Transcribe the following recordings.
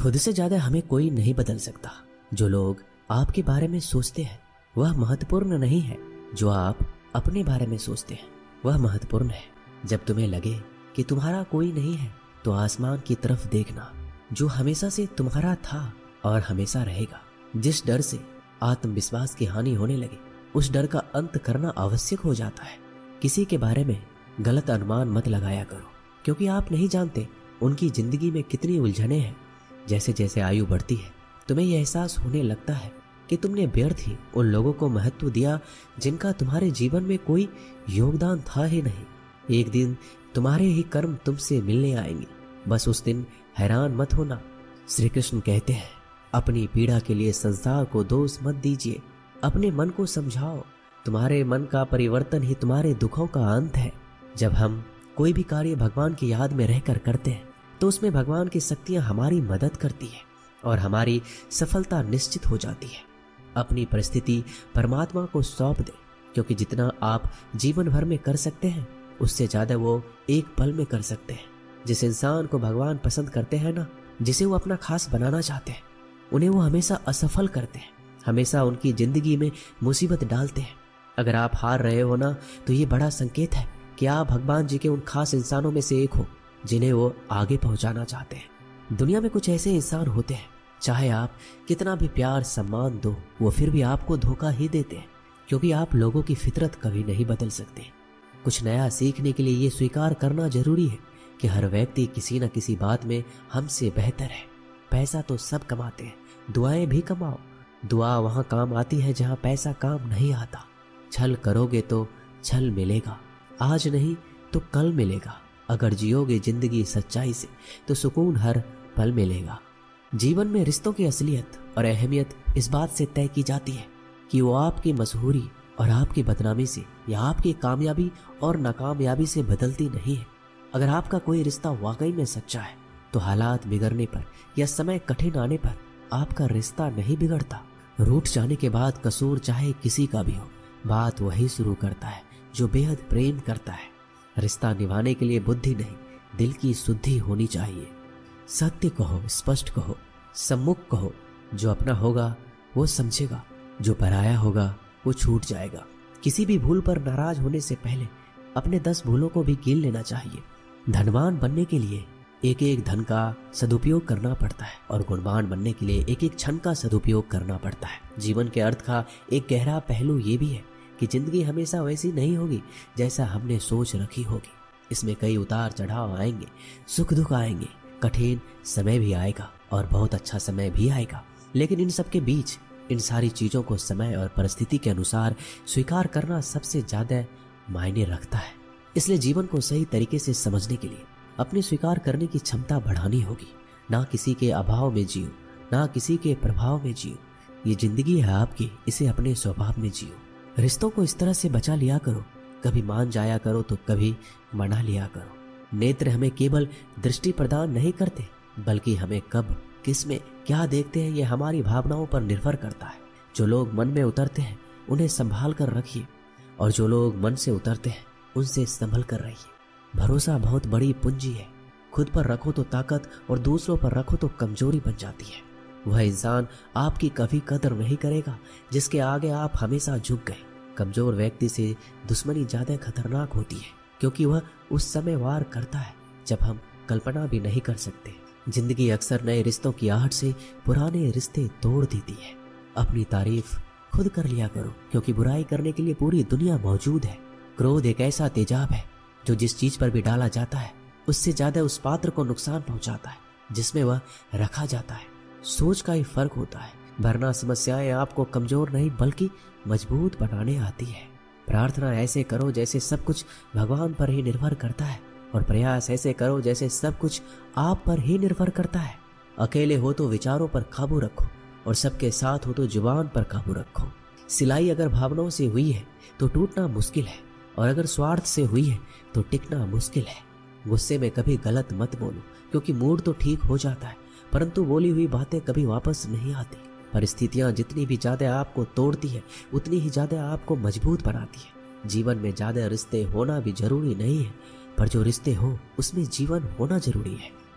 खुद से ज्यादा हमें कोई नहीं बदल सकता। जो लोग आपके बारे में सोचते हैं वह महत्वपूर्ण नहीं है, जो आप अपने बारे में सोचते हैं वह महत्वपूर्ण है। जब तुम्हें लगे कि तुम्हारा कोई नहीं है तो आसमान की तरफ देखना, जो हमेशा से तुम्हारा था और हमेशा रहेगा। जिस डर से आत्मविश्वास की हानि होने लगे उस डर का अंत करना आवश्यक हो जाता है। किसी के बारे में गलत अनुमान मत लगाया करो, क्योंकि आप नहीं जानते उनकी जिंदगी में कितनी उलझनें हैं। जैसे जैसे आयु बढ़ती है तुम्हें यह एहसास होने लगता है कि तुमने व्यर्थ ही उन लोगों को महत्व दिया जिनका तुम्हारे जीवन में कोई योगदान था ही नहीं। एक दिन तुम्हारे ही कर्म तुमसे मिलने आएंगे, बस उस दिन हैरान मत होना। श्री कृष्ण कहते हैं, अपनी पीड़ा के लिए संसार को दोष मत दीजिए, अपने मन को समझाओ। तुम्हारे मन का परिवर्तन ही तुम्हारे दुखों का अंत है। जब हम कोई भी कार्य भगवान की याद में रहकर करते हैं तो उसमें भगवान की शक्तियां हमारी मदद करती है और हमारी सफलता निश्चित हो जाती है। अपनी परिस्थिति परमात्मा को सौंप दे, क्योंकि जितना आप जीवन भर में कर सकते हैं उससे ज्यादा वो एक पल में कर सकते हैं। जिस इंसान को भगवान पसंद करते हैं ना, जिसे वो अपना खास बनाना चाहते हैं, उन्हें वो हमेशा असफल करते हैं, हमेशा उनकी जिंदगी में मुसीबत डालते हैं। अगर आप हार रहे हो ना तो ये बड़ा संकेत है कि आप भगवान जी के उन खास इंसानों में से एक हो जिन्हें वो आगे पहुंचाना चाहते हैं। दुनिया में कुछ ऐसे इंसान होते हैं, चाहे आप कितना भी प्यार सम्मान दो वो फिर भी आपको धोखा ही देते हैं, क्योंकि आप लोगों की फितरत कभी नहीं बदल सकते। कुछ नया सीखने के लिए ये स्वीकार करना जरूरी है कि हर व्यक्ति किसी न किसी बात में हमसे बेहतर है। पैसा तो सब कमाते हैं, दुआएं भी कमाओ। दुआ वहां काम आती है जहां पैसा काम नहीं आता। छल करोगे तो छल मिलेगा, आज नहीं तो कल मिलेगा। अगर जियोगे जिंदगी सच्चाई से तो सुकून हर पल मिलेगा। जीवन में रिश्तों की असलियत और अहमियत इस बात से तय की जाती है कि वो आपकी मशहूरी और आपकी बदनामी से या आपकी कामयाबी और नाकामयाबी से बदलती नहीं है। अगर आपका कोई रिश्ता वाकई में सच्चा है तो हालात बिगड़ने पर या समय कठिन आने पर आपका रिश्ता नहीं बिगड़ता। रूठ जाने के बाद कसूर चाहे किसी का भी हो, बात वही शुरू करता है जो बेहद प्रेम करता है। रिश्ता निभाने के लिए बुद्धि नहीं, दिल की शुद्धि होनी चाहिए। सत्य कहो, स्पष्ट कहो, सम्मुख कहो। जो अपना होगा वो समझेगा, जो पराया होगा वो छूट जाएगा। किसी भी भूल पर नाराज होने से पहले अपने 10 भूलों को भी गिन लेना चाहिए। धनवान बनने के लिए एक एक धन का सदुपयोग करना पड़ता है और गुणवान बनने के लिए एक एक क्षण का सदुपयोग करना पड़ता है। जीवन के अर्थ का एक गहरा पहलू ये भी है कि जिंदगी हमेशा वैसी नहीं होगी जैसा हमने सोच रखी होगी। इसमें कई उतार चढ़ाव आएंगे, सुख दुख आएंगे, कठिन समय भी आएगा और बहुत अच्छा समय भी आएगा। लेकिन इन सब के बीच इन सारी चीजों को समय और परिस्थिति के अनुसार स्वीकार करना सबसे ज्यादा मायने रखता है। इसलिए जीवन को सही तरीके से समझने के लिए अपने स्वीकार करने की क्षमता बढ़ानी होगी। ना किसी के अभाव में जियो, ना किसी के प्रभाव में जियो। ये जिंदगी है आपकी, इसे अपने स्वभाव में जियो। रिश्तों को इस तरह से बचा लिया करो, कभी मान जाया करो तो कभी मना लिया करो। नेत्र हमें केवल दृष्टि प्रदान नहीं करते, बल्कि हमें कब किस में क्या देखते हैं ये हमारी भावनाओं पर निर्भर करता है। जो लोग मन में उतरते हैं उन्हें संभाल कर रखिए, और जो लोग मन से उतरते हैं उनसे संभल कर रहिए। भरोसा बहुत बड़ी पूंजी है। खुद पर रखो तो ताकत और दूसरों पर रखो तो कमजोरी बन जाती है। वह इंसान आपकी कभी कदर नहीं करेगा जिसके आगे आप हमेशा झुक गए। कमजोर व्यक्ति से दुश्मनी ज्यादा खतरनाक होती है, क्योंकि वह उस समय वार करता है जब हम कल्पना भी नहीं कर सकते। जिंदगी अक्सर नए रिश्तों की आहट से पुराने रिश्ते तोड़ देती है। अपनी तारीफ खुद कर लिया करो, क्योंकि बुराई करने के लिए पूरी दुनिया मौजूद है। क्रोध एक ऐसा तेजाब है जो जिस चीज पर भी डाला जाता है उससे ज्यादा उस पात्र को नुकसान पहुंचाता है जिसमें वह रखा जाता है। सोच का ही फर्क होता है, वरना समस्याएं आपको कमजोर नहीं बल्कि मजबूत बनाने आती है। प्रार्थना ऐसे करो जैसे सब कुछ भगवान पर ही निर्भर करता है, और प्रयास ऐसे करो जैसे सब कुछ आप पर ही निर्भर करता है। अकेले हो तो विचारों पर काबू रखो, और सबके साथ हो तो जुबान पर काबू रखो। सिलाई अगर भावनाओं से हुई है तो टूटना मुश्किल है, और अगर स्वार्थ से हुई है तो टिकना मुश्किल है। गुस्से में कभी गलत मत बोलो, क्योंकि मूड तो ठीक हो जाता है परंतु बोली हुई बातें कभी वापस नहीं आती। परिस्थितियां जितनी भी ज्यादा आपको तोड़ती है उतनी ही ज्यादा आपको मजबूत बनाती है। जीवन में ज्यादा रिश्ते होना भी जरूरी नहीं है, पर जो रिश्ते हो उसमें जीवन होना जरूरी है।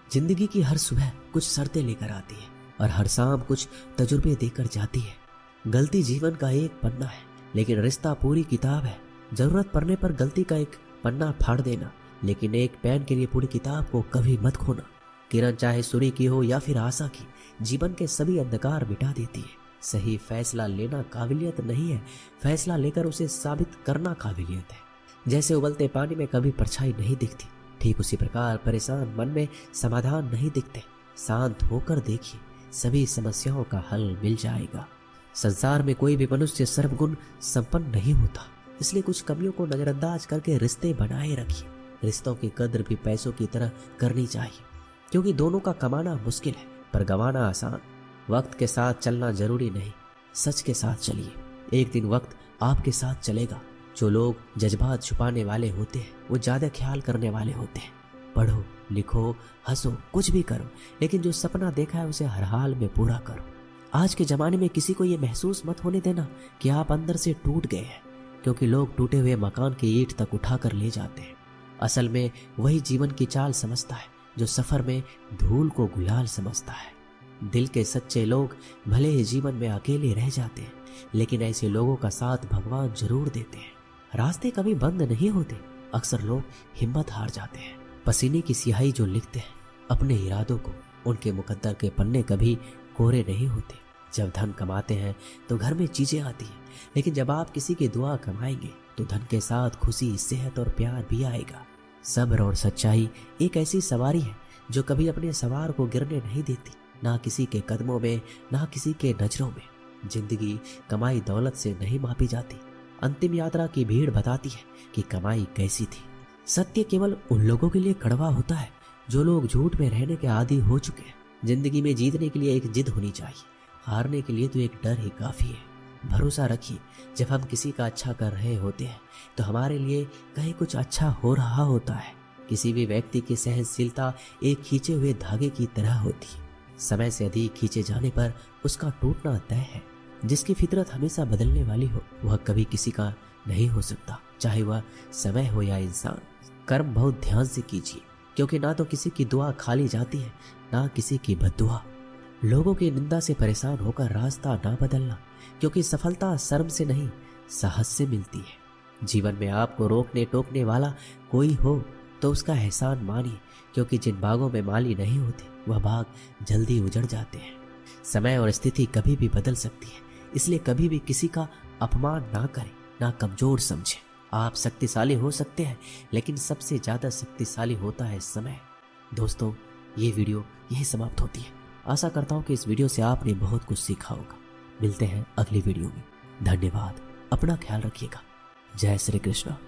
जिंदगी की हर सुबह कुछ शर्तें लेकर आती है और हर शाम कुछ तजुर्बे देकर जाती है। गलती जीवन का एक पन्ना है, लेकिन रिश्ता पूरी किताब है। जरूरत पड़ने पर गलती का एक पन्ना फाड़ देना, लेकिन एक पेन के लिए पूरी किताब को कभी मत खोना। किरण चाहे सूर्य की हो या फिर आशा की, जीवन के सभी अंधकार मिटा देती है। सही फैसला लेना काबिलियत नहीं है, फैसला लेकर उसे साबित करना काबिलियत है। जैसे उबलते पानी में कभी परछाई नहीं दिखती, ठीक उसी प्रकार परेशान मन में समाधान नहीं दिखते। शांत होकर देखिए, सभी समस्याओं का हल मिल जाएगा। संसार में कोई भी मनुष्य सर्वगुण संपन्न नहीं होता, इसलिए कुछ कमियों को नजरअंदाज करके रिश्ते बनाए रखिए। रिश्तों की कद्र भी पैसों की तरह करनी चाहिए, क्योंकि दोनों का कमाना मुश्किल है पर गंवाना आसान। वक्त के साथ चलना जरूरी नहीं, सच के साथ चलिए। एक दिन वक्त आपके साथ चलेगा। जो लोग जज्बात छुपाने वाले होते हैं वो ज्यादा ख्याल करने वाले होते हैं। पढ़ो, लिखो, हंसो, कुछ भी करो, लेकिन जो सपना देखा है उसे हर हाल में पूरा करो। आज के जमाने में किसी को ये महसूस मत होने देना कि आप अंदर से टूट गए हैं, क्योंकि लोग टूटे हुए मकान की ईंट तक उठाकर ले जाते हैं। असल में वही जीवन की चाल समझता है जो सफर में धूल को गुलाल समझता है। दिल के सच्चे लोग भले ही जीवन में अकेले रह जाते हैं, लेकिन ऐसे लोगों का साथ भगवान जरूर देते हैं। रास्ते कभी बंद नहीं होते, अक्सर लोग हिम्मत हार जाते हैं। पसीने की स्याही जो लिखते हैं अपने इरादों को, उनके मुकद्दर के पन्ने कभी कोरे नहीं होते। जब धन कमाते हैं तो घर में चीजें आती हैं, लेकिन जब आप किसी की दुआ कमाएंगे तो धन के साथ खुशी, सेहत और प्यार भी आएगा। सब्र और सच्चाई एक ऐसी सवारी है जो कभी अपने सवार को गिरने नहीं देती, ना किसी के कदमों में, ना किसी के नजरों में। जिंदगी कमाई दौलत से नहीं मापी जाती। अंतिम यात्रा की भीड़ बताती है कि कमाई कैसी थी। सत्य केवल उन लोगों के लिए कड़वा होता है जो लोग झूठ में रहने के आदी हो चुके हैं। जिंदगी में जीतने के लिए एक जिद होनी चाहिए, हारने के लिए तो एक डर ही काफी है। भरोसा रखिए, जब हम किसी का अच्छा कर रहे होते हैं तो हमारे लिए कहीं कुछ अच्छा हो रहा होता है। किसी भी व्यक्ति की सहनशीलता एक खींचे हुए धागे की तरह होती है। समय से अधिक खींचे जाने पर उसका टूटना तय है। जिसकी फितरत हमेशा बदलने वाली हो वह कभी किसी का नहीं हो सकता, चाहे वह समय हो या इंसान। कर्म बहुत ध्यान से कीजिए, क्योंकि ना तो किसी की दुआ खाली जाती है, ना किसी की बद्दुआ। लोगों की निंदा से परेशान होकर रास्ता ना बदलना, क्योंकि सफलता शर्म से नहीं साहस से मिलती है। जीवन में आपको रोकने टोकने वाला कोई हो तो उसका एहसान मानिए, क्योंकि जिन बागों में माली नहीं होते वह बाग जल्दी उजड़ जाते हैं। समय और स्थिति कभी भी बदल सकती है, इसलिए कभी भी किसी का अपमान ना करें, ना कमजोर समझें। आप शक्तिशाली हो सकते हैं, लेकिन सबसे ज्यादा शक्तिशाली होता है समय। दोस्तों, ये वीडियो यही समाप्त होती है। आशा करता हूँ कि इस वीडियो से आपने बहुत कुछ सीखा होगा। मिलते हैं अगली वीडियो में। धन्यवाद। अपना ख्याल रखिएगा। जय श्री कृष्ण।